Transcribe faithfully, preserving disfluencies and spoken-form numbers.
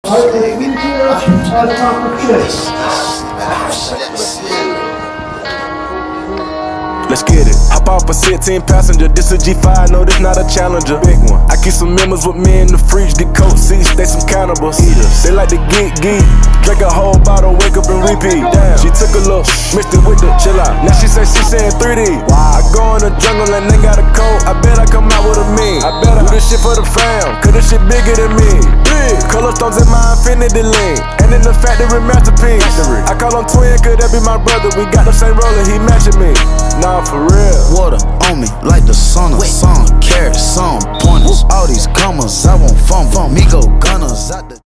Let's get it. Hop off a sixteen passenger. This a G five, no, this not a Challenger. Big one. I keep some members with me in the fridge. Get coat seats, they some cannibals. Eaters. They like to geek, geek. Drink a whole bottle, wake up and repeat. Damn. She took a look, mixed it with the chill out. Now she say she saying three D. Wow. I go in the jungle and they got a coat. I bet I come out with a mean. I bet I do this shit for the fam, cause this shit bigger than me. Big. Color stones in my infinity lane. And in the factory masterpiece. Factory. I call him twin, could that be my brother? We got the same roller, he matching me. Nah, for real. Water on me like the sun, sun, carrots, some pointers. All these commas, I want fun, fun. Me go gunners out the